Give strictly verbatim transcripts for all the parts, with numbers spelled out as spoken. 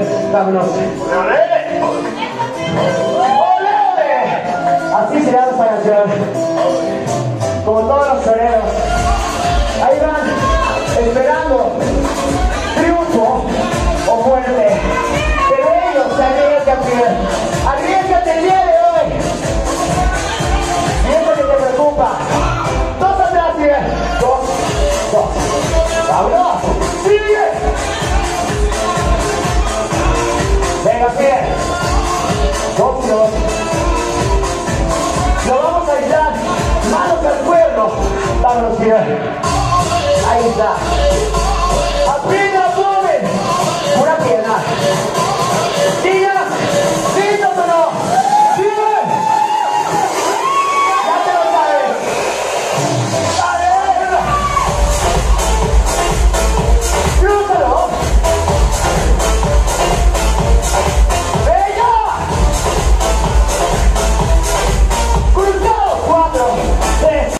Pibes, vámonos. Así se llama esta canción. Como todos los toreros. Ahí van, esperando triunfo o muerte. Pero ellos se arriesgan, Pibes. Arriesgate el día de hoy. Y eso que te preocupa. Dos atrás, Pibes. Dos, dos. ¡Vámonos! ¡Sigue! Venga, Pibes. Dos y dos. Lo vamos a aislar. Manos al pueblo. Vámonos, Pibes. Ahí está. Aprieta, joven. Una pierna. Niñas, ¿listos o no? ¡Pibes! Ya te lo sabes. ¡Dale! ¡Crúzalo! ¡Venga! ¡Cruzado! Cuatro, tres.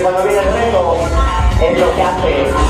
cuando viene el reto es lo que hace